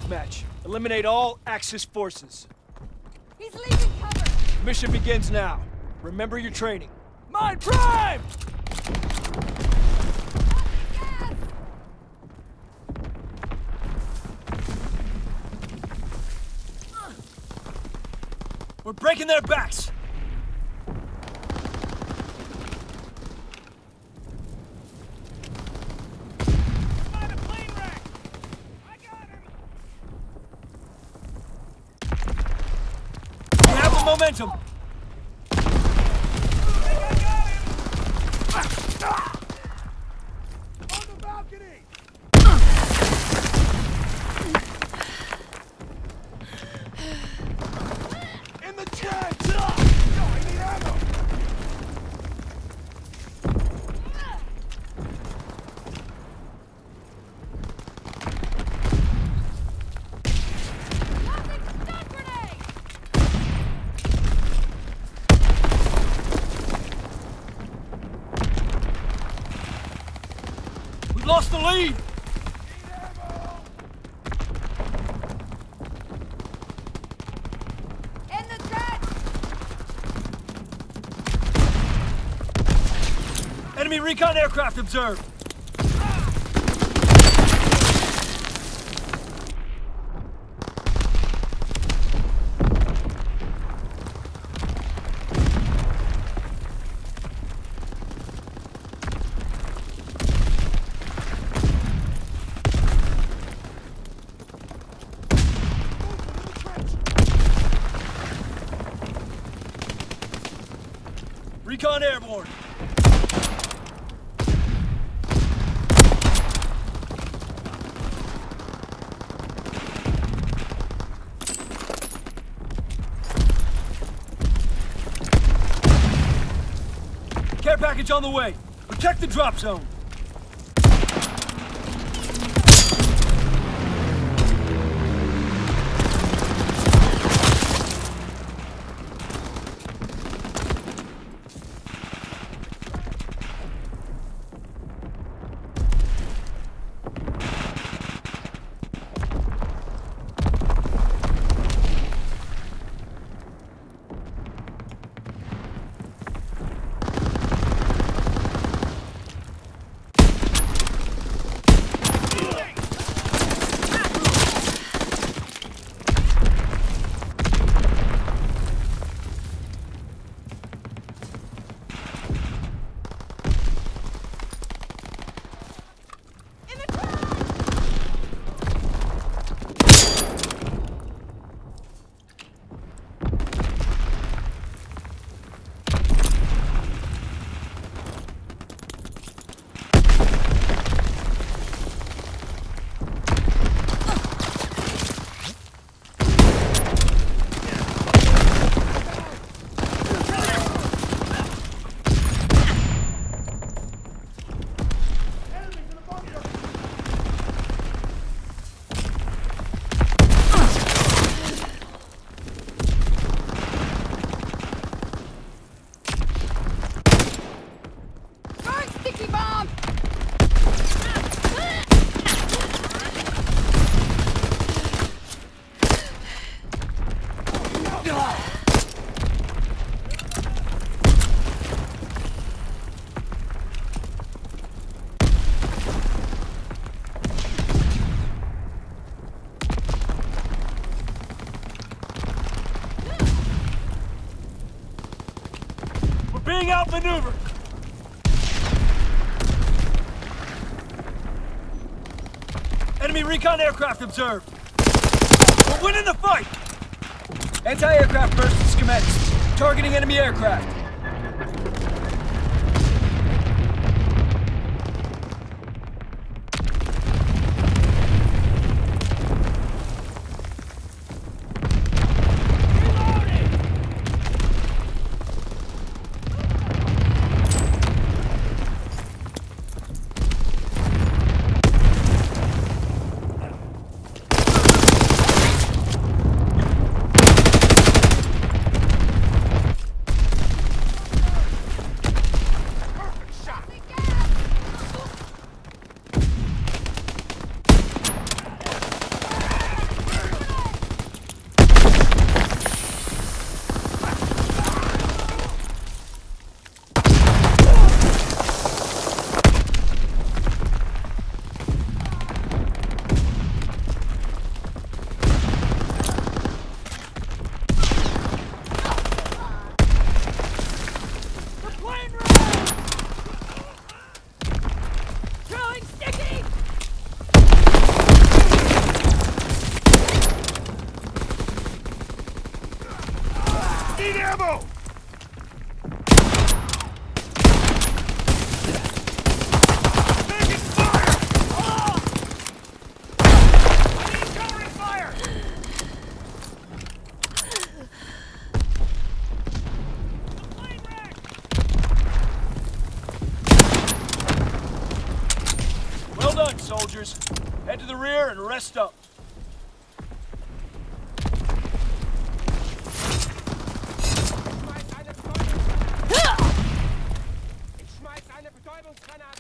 deathmatch. Eliminate all Axis forces. He's leaving cover! Mission begins now. Remember your training. Mine prime! We're breaking their backs! Find a plane wreck! I got him! We have the momentum! I think I got him! On the balcony! In the trench! Yo, I need ammo! Tossing stun grenade! We've lost the lead! Need ammo! In the trench! Enemy recon aircraft observed! Recon airborne! Care package on the way! Protect the drop zone! In the trench! Enemies in the bunker! Throwing sticky bomb! We're being outmaneuvered! Enemy recon aircraft observed! We're winning the fight! Anti-aircraft bursts commenced. Targeting enemy aircraft. need ammo! Taking fire! I need covering fire! The plane wreck! Well done, soldiers. Head to the rear and rest up. Ich schmeiß eine Betäubungsgranate!